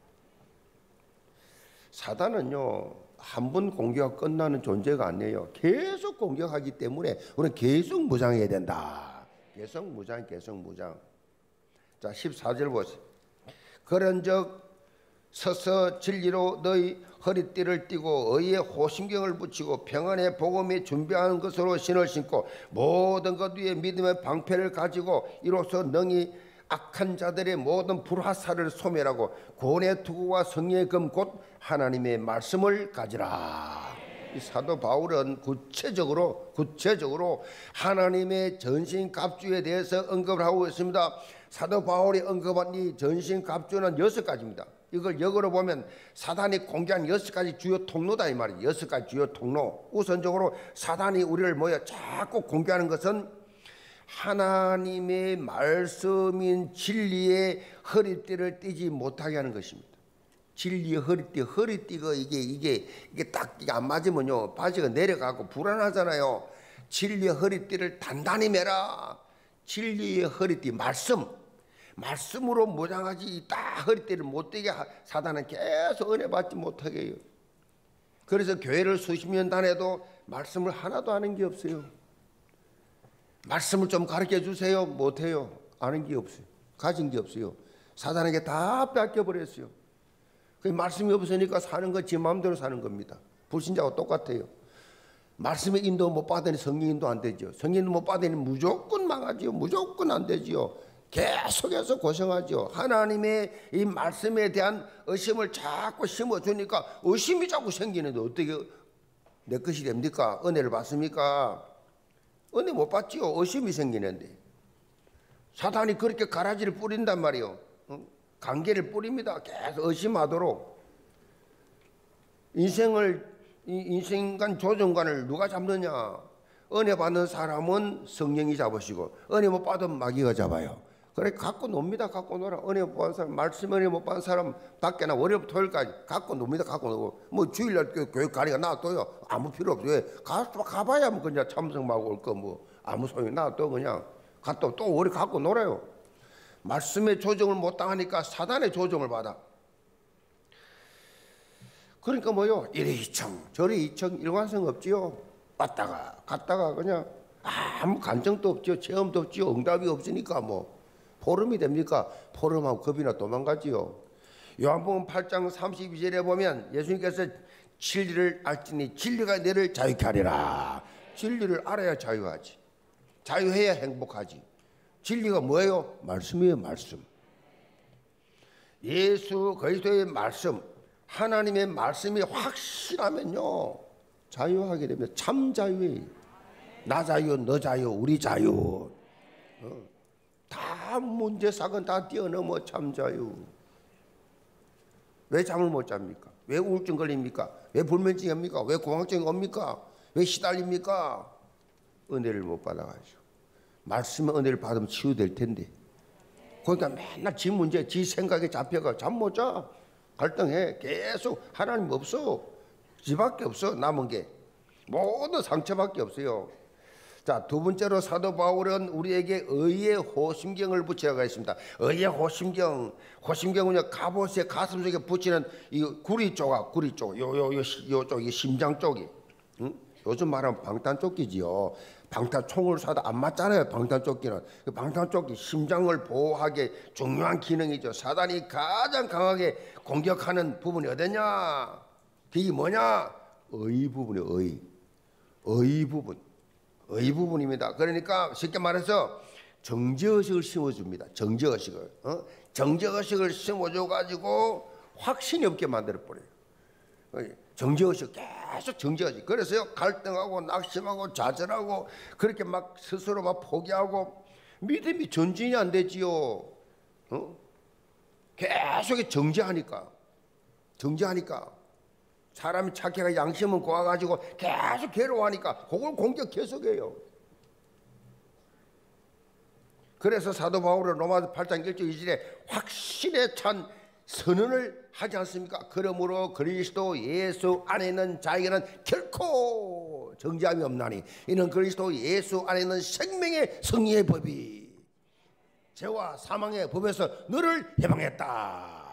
사단은요, 한 번 공격이 끝나는 존재가 아니에요. 계속 공격하기 때문에 우리는 계속 무장해야 된다. 계속 무장, 계속 무장. 자, 십사 절 보세요. 그런즉 서서 진리로 너희 허리띠를 띠고 의의 호심경을 붙이고 평안의 복음이 준비하는 것으로 신을 신고 모든 것 위에 믿음의 방패를 가지고 이로써 능히 악한 자들의 모든 불화살을 소멸하고 구원의 투구와 성령의 금 곧 하나님의 말씀을 가지라. 이 사도 바울은 구체적으로 구체적으로 하나님의 전신갑주에 대해서 언급을 하고 있습니다. 사도 바울이 언급한 이 전신갑주는 여섯 가지입니다. 이걸 역으로 보면 사단이 공개한 여섯 가지 주요 통로다 이 말이에요. 여섯 가지 주요 통로. 우선적으로 사단이 우리를 모여 자꾸 공개하는 것은 하나님의 말씀인 진리의 허리띠를 띠지 못하게 하는 것입니다. 진리의 허리띠, 허리띠가 이게 이게 이게 딱 이게 안 맞으면요 바지가 내려가고 불안하잖아요. 진리의 허리띠를 단단히 매라. 진리의 허리띠 말씀, 말씀으로 모장하지 딱 허리띠를 못 띠게 사단은 계속 은혜 받지 못하게 해요. 그래서 교회를 수십 년 다녀도 말씀을 하나도 아는 게 없어요. 말씀을 좀 가르쳐 주세요. 못해요. 아는 게 없어요. 가진 게 없어요. 사단에게 다 뺏겨버렸어요. 그 말씀이 없으니까 사는 거 지 마음대로 사는 겁니다. 불신자와 똑같아요. 말씀의 인도 못 받으니 성령 인도 안 되죠. 성령 인도 못 받으니 무조건 망하지요. 무조건 안 되지요. 계속해서 고생하죠. 하나님의 이 말씀에 대한 의심을 자꾸 심어주니까 의심이 자꾸 생기는데 어떻게 내 것이 됩니까? 은혜를 받습니까? 은혜 못 받지요. 의심이 생기는데. 사단이 그렇게 가라지를 뿌린단 말이에요. 관계를 뿌립니다. 계속 의심하도록. 인생을 인생관 조정관을 누가 잡느냐? 은혜 받는 사람은 성령이 잡으시고 은혜 못 받으면 마귀가 잡아요. 그래 갖고 놉니다. 갖고 놀아. 은혜 못 받은 사람, 말씀 은혜 못 받은 사람 밖에나 월요일부터 토요일까지 갖고 놉니다. 갖고 놀고 뭐 주일날 교회 가니까 놔둬요. 아무 필요 없어요. 왜? 가, 가봐야 뭐 그냥 참석하고 올 거 뭐 아무 소용이 놔둬 그냥 갔다 또 오래 갖고 놀아요. 말씀의 조정을 못 당하니까 사단의 조정을 받아. 그러니까 뭐요? 이리 이청 저리 이청 일관성 없지요. 왔다가 갔다가 그냥 아무 감정도 없지요. 체험도 없지요. 응답이 없으니까 뭐 포럼이 됩니까? 포럼하고 겁이나 도망가지요. 요한복음 팔 장 삼십이 절에 보면 예수님께서 진리를 알지니 진리가 너를 자유케 하리라. 진리를 알아야 자유하지. 자유해야 행복하지. 진리가 뭐예요? 말씀이에요. 말씀. 예수 그리스도의 말씀, 하나님의 말씀이 확실하면요 자유하게 됩니다. 참 자유예요. 나 자유, 너 자유, 우리 자유. 어. 다 문제삭은 다 뛰어넘어 참 자유. 왜 잠을 못 잡니까? 왜 우울증 걸립니까? 왜 불면증이 옵니까? 왜 공황증이 옵니까? 왜 시달립니까? 은혜를 못 받아가지고. 말씀의 은혜를 받으면 치유될 텐데. 그러니까 맨날 지 문제, 지 생각에 잡혀가 잠 못 자. 갈등해. 계속 하나님 없어. 지밖에 없어. 남은 게. 모든 상처밖에 없어요. 자, 두 번째로 사도 바울은 우리에게 의의 호심경을 붙여가 있습니다. 의의 호심경. 호심경은요, 갑옷의 가슴 속에 붙이는 이 구리 조각, 구리 쪽, 요, 요, 요, 요 쪽이 심장 쪽이. 응? 요즘 말하면 방탄조끼지요. 방탄총을 쏴도 안 맞잖아요. 방탄조끼는. 그 방탄조끼 심장을 보호하기 중요한 기능이죠. 사단이 가장 강하게 공격하는 부분이 어디냐? 그게 뭐냐? 의 부분이에요. 의. 의 부분. 의 부분입니다. 그러니까 쉽게 말해서 정죄의식을 심어줍니다. 정죄의식을. 어? 정죄의식을 심어줘가지고 확신이 없게 만들어버려요. 정죄의식 계속 정죄의식. 그래서요 갈등하고 낙심하고 좌절하고 그렇게 막 스스로 막 포기하고 믿음이 전진이 안 되지요. 어? 계속 정죄하니까 정죄하니까 사람이 착해가 양심은 고와가지고 계속 괴로워하니까 그걸 공격 계속해요. 그래서 사도 바울은 로마서 팔 장 일 절 이 절에 확신에 찬 선언을 하지 않습니까? 그러므로 그리스도 예수 안에 있는 자에게는 결코 정죄함이 없나니 이는 그리스도 예수 안에 있는 생명의 승리의 법이 죄와 사망의 법에서 너를 해방했다.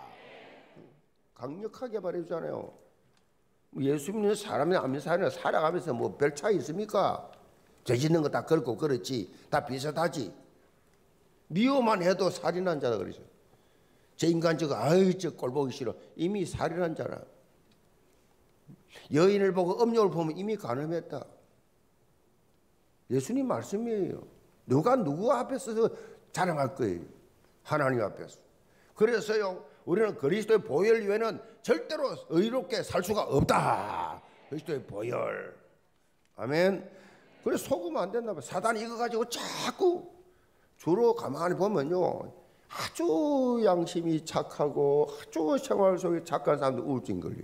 강력하게 말해주잖아요. 예수 믿는 사람이 안 믿는 사람이 살아가면서 뭐 별 차이 있습니까? 죄 짓는 거 다 그렇고 그렇지. 다 비슷하지. 미워만 해도 살인한 자다 그러죠. 저 인간 저거 아이 저 꼴 보기 싫어. 이미 살인한 자라. 여인을 보고 음욕을 보면 이미 간음했다. 예수님 말씀이에요. 누가 누구 앞에서 자랑할 거예요? 하나님 앞에서. 그래서요, 우리는 그리스도의 보혈 외에는 절대로 의롭게 살 수가 없다. 그리스도의 보혈. 아멘. 그래 속으면 안 된다. 사단이 이거 가지고 자꾸 주로 가만히 보면요, 아주 양심이 착하고 아주 생활 속에 착한 사람들 우울증 걸려요.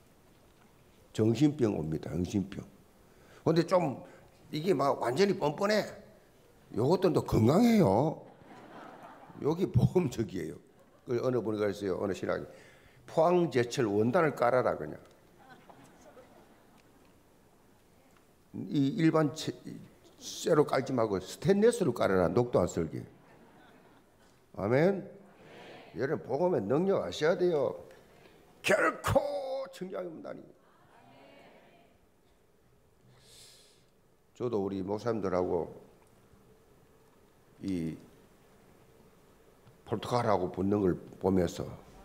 정신병 옵니다. 정신병. 근데 좀 이게 막 완전히 뻔뻔해. 요것도 또 건강해요. 여기 보험적이에요. 어느 분이 그랬어요. 어느 신학이 포항제철 원단을 깔아라 그냥. 이 일반 쇠로 깔지 말고 스테인리스로 깔아라. 녹도 안 쓸게. 아멘. 여러분 복음의 능력 아셔야 돼요. 결코 증량이 없다니. 저도 우리 목사님들하고 이 포르투갈하고 붙는 걸 보면서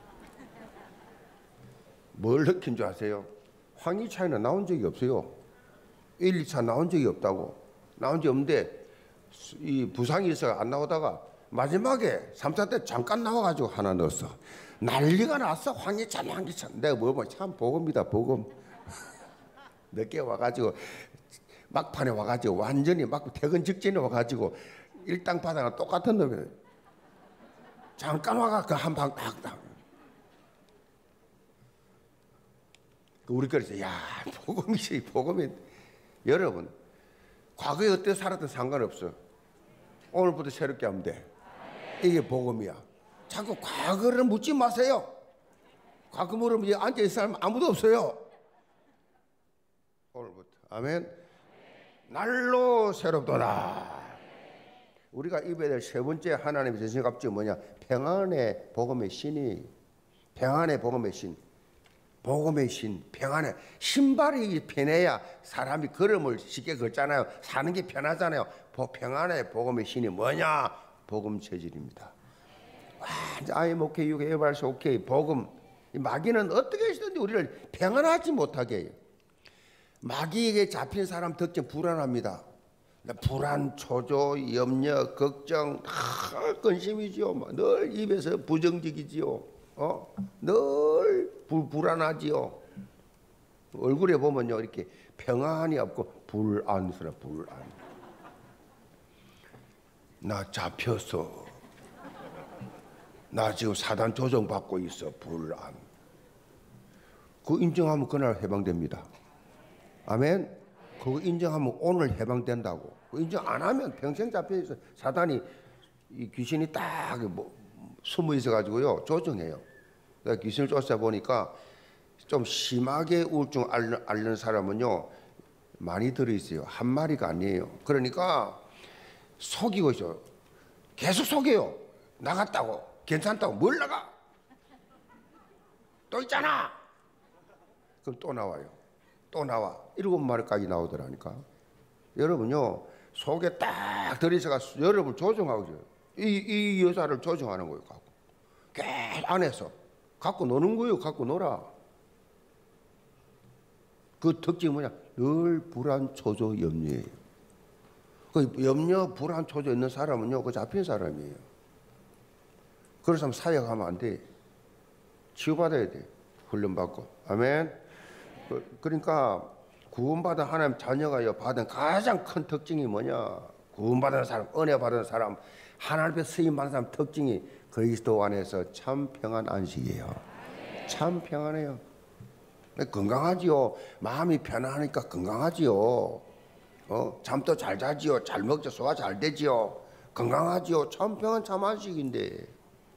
뭘 느낀 줄 아세요? 황희차이는 나온 적이 없어요. 일, 이 차 나온 적이 없다고. 나온 적이 없는데 이 부상이 있어 안 나오다가 마지막에 삼 차 때 잠깐 나와가지고 하나 넣었어. 난리가 났어. 황희차, 황희차. 내가 뭐 참 복음이다 복음. 늦게 와가지고 막판에 와가지고 완전히 막 퇴근 직전에 와가지고 일당바다가 똑같은 놈이에요. 잠깐 와가 그 한 방 딱딱. 우리 그래서 야 복음이지 복음이. 여러분 과거에 어떻게 살았든 상관없어. 오늘부터 새롭게 하면 돼. 이게 복음이야. 자꾸 과거를 묻지 마세요. 과거 물으면 앉아있을 사람 아무도 없어요. 오늘부터 아멘. 날로 새롭도다. 우리가 입어야 될 세 번째 하나님의 전신갑주가 뭐냐? 평안의 복음의 신이. 평안의 복음의 신. 복음의 신, 평안의 신발이 편해야 사람이 걸음을 쉽게 걷잖아요. 사는 게 편하잖아요. 평안의 복음의 신이 뭐냐? 복음 체질입니다. 와, 아이 오케이, 유게 에발스 오케이, 복음. 마귀는 어떻게 해서든지 우리를 평안하지 못하게 해요. 마귀에게 잡힌 사람 특징 불안합니다. 불안, 초조, 염려, 걱정, 다 근심이지요. 늘 입에서 부정적이지요. 어? 늘 불, 불안하지요. 얼굴에 보면요 이렇게 평안이 없고 불안스러워. 불안. 나 잡혔어. 나 지금 사단 조정받고 있어. 불안. 그 인정하면 그날 해방됩니다. 아멘. 그거 인정하면 오늘 해방된다고. 인정 안 하면 평생 잡혀있어. 사단이 이 귀신이 딱 뭐 숨어 있어가지고요 조정해요. 내가 귀신을 쫓아 보니까 좀 심하게 우울증 앓는, 앓는 사람은요 많이 들어있어요. 한 마리가 아니에요. 그러니까 속이고 있어요. 계속 속여요. 나갔다고, 괜찮다고. 뭘 나가? 또 있잖아. 그럼 또 나와요. 또 나와. 일곱 마리까지 나오더라니까. 여러분요 속에 딱 들이서가 여러분을 조정하고 있어요. 이, 이 여자를 조정하는 거예요. 갖고 꽤 안에서 갖고 노는 거예요. 갖고 놀아. 그 특징이 뭐냐? 늘 불안, 초조, 염려예요. 그 염려, 불안, 초조 있는 사람은요 그 잡힌 사람이에요. 그런 사람 사역하면 안 돼. 치유받아야 돼. 훈련받고. 아멘. 그, 그러니까 구원받은 하나님 자녀가 받은 가장 큰 특징이 뭐냐? 구원받은 사람, 은혜 받은 사람, 하나님 앞에 쓰임 받은 사람 특징이 그리스도 안에서 참 평안 안식이에요. 참 평안해요. 건강하지요. 마음이 편안하니까 건강하지요. 어, 잠도 잘 자지요. 잘 먹죠. 소화 잘 되지요. 건강하지요. 참 평안 참 안식인데.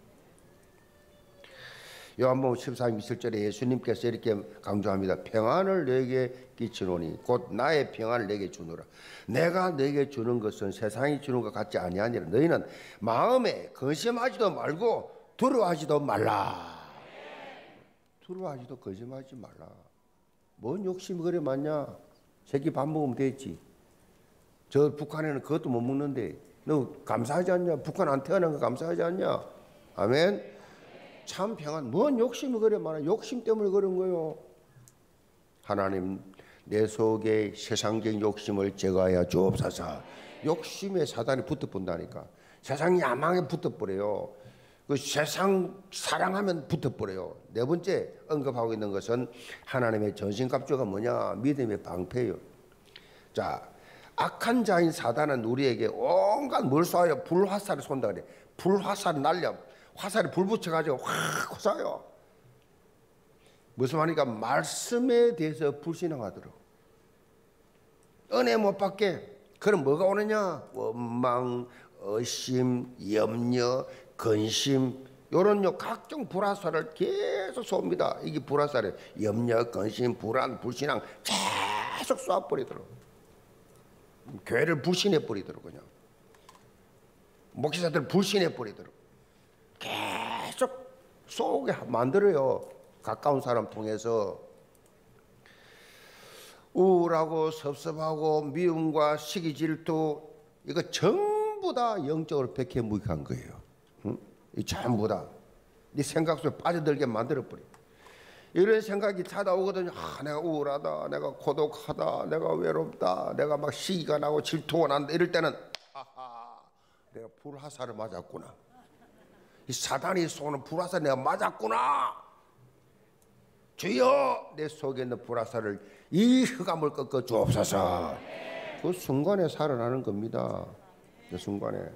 요한복음 십사 장 이십 절에 예수님께서 이렇게 강조합니다. 평안을 내게 끼치노니 곧 나의 평안을 내게 주노라. 내가 내게 주는 것은 세상이 주는 것 같지 아니하니라. 너희는 마음에 근심하지도 말고 두려워하지도 말라. 두려워하지도 근심하지 말라. 뭔 욕심이 그래 많냐? 새끼 밥 먹으면 되지. 저 북한에는 그것도 못 먹는데 너 감사하지 않냐? 북한 안 태어난 거 감사하지 않냐? 아멘. 참 평안. 뭔 욕심이 그래 많아. 욕심 때문에 그런 거요. 하나님 내 속에 세상적인 욕심을 제거하여 주옵소서. 욕심에 사단이 붙어본다니까. 세상 야망에 붙어버려요. 그 세상 사랑하면 붙어버려요. 네 번째 언급하고 있는 것은 하나님의 전신갑주가 뭐냐? 믿음의 방패예요. 자, 악한 자인 사단은 우리에게 온갖 뭘 쏴요? 불화살을 쏜다 그래. 불화살을 날려. 화살에 불 붙여가지고 확 쏴요. 무슨 말이니까 말씀에 대해서 불신앙하도록. 은혜 못 받게. 그럼 뭐가 오느냐? 원망, 의심, 염려, 근심, 요런 요 각종 불화살을 계속 쏩니다. 이게 불화살이에요. 염려, 근심, 불안, 불신앙 계속 쏴버리도록. 교회를 불신해버리도록 그냥. 목사들 불신해버리도록. 계속 쏘게 만들어요. 가까운 사람 통해서. 우울하고 섭섭하고 미움과 시기 질투 이거 전부 다 영적으로 백해 무익한 거예요. 응? 이 전부 다 네 생각 속에 빠져들게 만들어버려. 이런 생각이 찾아오거든요. 아, 내가 우울하다, 내가 고독하다, 내가 외롭다, 내가 막 시기가 나고 질투가 난다. 이럴 때는 아하, 내가 불화살을 맞았구나. 이 사단이 쏘는 불화살 내가 맞았구나. 주여 내 속에 있는 불화살을 이 흑암을 꺾어 주옵소서. 그 순간에 살아나는 겁니다. 그 순간에.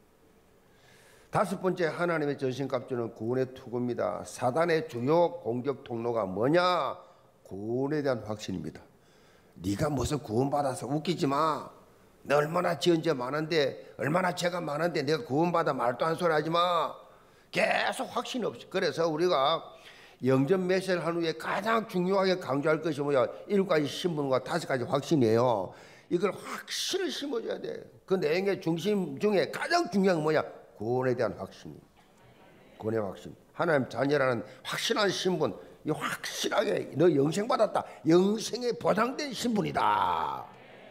다섯 번째 하나님의 전신갑주는 구원의 투구입니다. 사단의 주요 공격 통로가 뭐냐? 구원에 대한 확신입니다. 네가 무슨 구원받아서 웃기지 마. 너 얼마나 지은 죄 많은데 얼마나 죄가 많은데 내가 구원받아 말도 안 소리 하지 마. 계속 확신 없이. 그래서 우리가 영전 메시지를 한 후에 가장 중요하게 강조할 것이 뭐야? 일곱 가지 신분과 다섯 가지 확신이에요. 이걸 확신을 심어줘야 돼. 그 내용의 중심 중에 가장 중요한 건 뭐냐? 구원에 대한 확신. 구원의 확신. 하나님 자녀라는 확신한 신분. 이 확실하게 너 영생 받았다. 영생에 보장된 신분이다.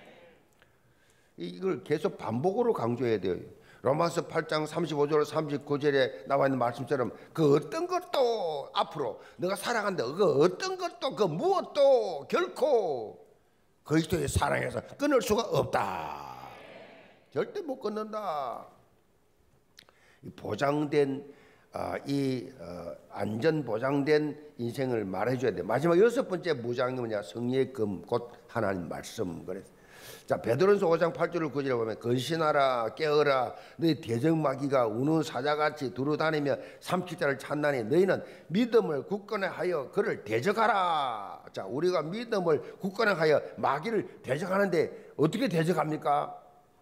이걸 계속 반복으로 강조해야 돼요. 로마서 팔 장 삼십오 절 삼십구 절에 나와 있는 말씀처럼 그 어떤 것도 앞으로 너가 살아간다. 그 어떤 것도 그 무엇도 결코 그리스도의 사랑에서 끊을 수가 없다. 절대 못 끊는다. 이 보장된 어, 이 어, 안전 보장된 인생을 말해줘야 돼. 마지막 여섯 번째 무장이 뭐냐? 성리의 금 곧 하나님 말씀. 그래서 자, 베드로전서 오 장 팔 절을 구 절에 보면 근신하라 깨어라 너희 대적마귀가 우는 사자같이 두루다니며 삼킬 자를 찾나니 너희는 믿음을 굳건히 하여 그를 대적하라. 자, 우리가 믿음을 굳건히 하여 마귀를 대적하는데 어떻게 대적합니까?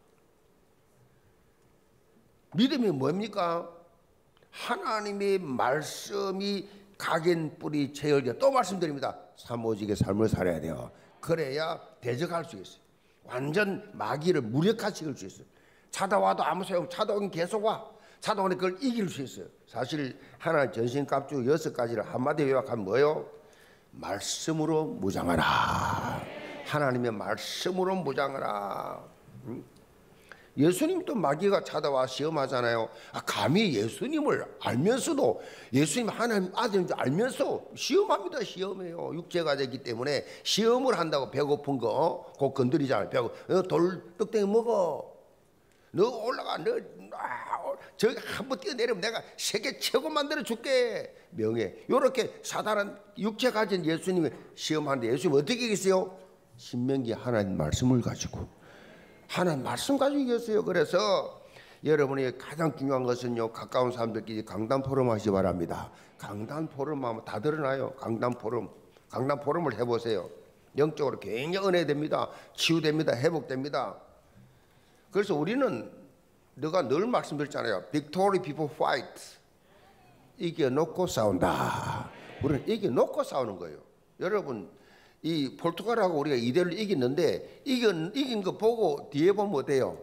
믿음이 뭡니까? 하나님의 말씀이 각인 뿌리 체열게. 또 말씀드립니다. 사모직의 삶을 살아야 돼요. 그래야 대적할 수 있어요. 완전 마귀를 무력화시킬 수 있어요. 찾아와도 아무 소용. 찾아오긴 계속 와. 찾아오니 그걸 이길 수 있어요. 사실 하나님 전신갑주 여섯 가지를 한마디로 요약하면 뭐예요? 말씀으로 무장하라. 하나님의 말씀으로 무장하라. 응? 예수님도 마귀가 찾아와 시험하잖아요. 아, 감히 예수님을 알면서도 예수님 하나님 아들인 줄 알면서 시험합니다. 시험해요. 육체가 되기 때문에 시험을 한다고. 배고픈 거 곧 건드리잖아요. 배고 너 돌 떡땡이 먹어. 너 올라가. 너 아, 저기 한번 뛰어내리면 내가 세계 최고 만들어 줄게. 명예. 요렇게 사단은 육체 가진 예수님이 시험하는데 예수님 어떻게 이겼어요? 신명기 하나님 말씀을 가지고. 하나님 말씀 가지고 이겼어요. 그래서 여러분이 가장 중요한 것은요, 가까운 사람들끼리 강단 포럼 하시기 바랍니다. 강단 포럼 하면 다 드러나요. 강단 포럼. 강단 포럼을 해보세요. 영적으로 굉장히 은혜됩니다. 치유됩니다. 회복됩니다. 그래서 우리는 내가 늘 말씀드렸잖아요. Victory before fight. 이겨놓고 싸운다. 우리는 이겨놓고 싸우는 거예요. 여러분, 이 포르투갈하고 우리가 이 대를 이겼는데 이긴, 이긴 거 보고 뒤에 보면 어때요?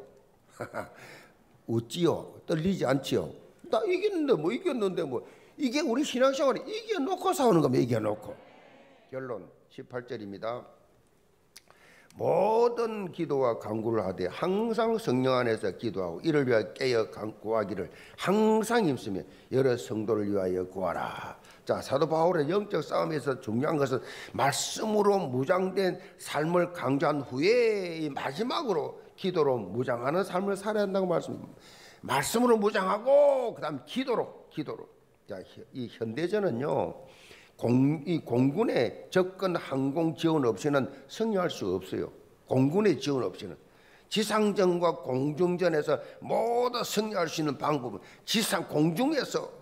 웃지요? 떨리지 않지요? 나 이겼는데 뭐 이겼는데 뭐. 이게 우리 신앙생활이 이겨놓고 싸우는 겁니다. 이겨놓고. 결론 십팔 절입니다. 모든 기도와 간구를 하되 항상 성령 안에서 기도하고 이를 위하여 깨어 구하기를 항상 힘쓰며 여러 성도를 위하여 구하라. 자, 사도 바울의 영적 싸움에서 중요한 것은 말씀으로 무장된 삶을 강조한 후에 이 마지막으로 기도로 무장하는 삶을 살아야 한다고 말씀합니다. 말씀으로 무장하고 그다음 기도로 기도로. 자, 이 현대전은요, 공, 이 공군의 접근 항공 지원 없이는 승리할 수 없어요. 공군의 지원 없이는. 지상전과 공중전에서 모두 승리할 수 있는 방법은 지상 공중에서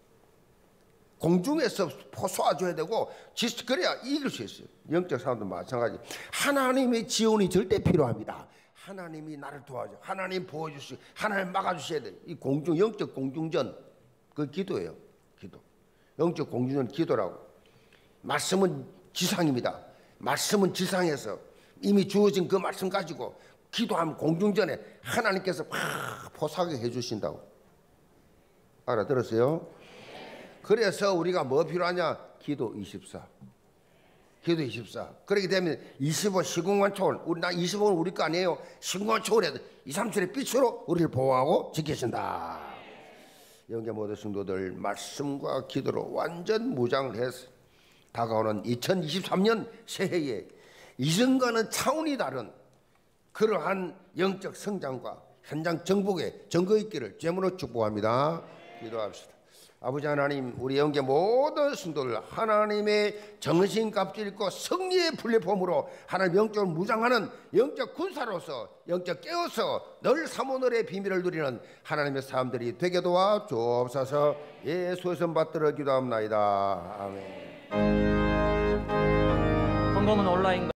공중에서 쏘아줘야 되고, 그래야 이길 수 있어요. 영적 싸움도 마찬가지. 하나님의 지원이 절대 필요합니다. 하나님이 나를 도와줘, 하나님 보호주시고 하나님 막아주셔야 돼요. 이 공중, 영적 공중전, 그 기도예요. 기도. 영적 공중전 기도라고. 말씀은 지상입니다. 말씀은 지상에서 이미 주어진 그 말씀 가지고 기도하면 공중전에 하나님께서 팍 포사하게 해주신다고. 알아들었어요? 그래서 우리가 뭐 필요하냐? 기도 이십사. 기도 이십사. 그렇게 되면 이십오 시공간 초월. 우리 나 이십오는 우리 거 아니에요. 시공간 초월해도 이삼칠의 빛으로 우리를 보호하고 지키신다. 영계 모든 성도들 말씀과 기도로 완전 무장을 해서 다가오는 이천이십삼 년 새해에 이전과는 차원이 다른 그러한 영적 성장과 현장 정복의 증거 있기를 주님으로 축복합니다. 기도합시다. 아버지 하나님, 우리 영계 모든 성도들 하나님의 정신값질 있고 승리의 플랫폼으로 하나님 영적으로 무장하는 영적 군사로서 영적 깨어서 늘 사모늘의 비밀을 누리는 하나님의 사람들이 되게 도와 주옵소서. 예수의 선 받들어 기도합나이다. 아멘. 헌금은 온라인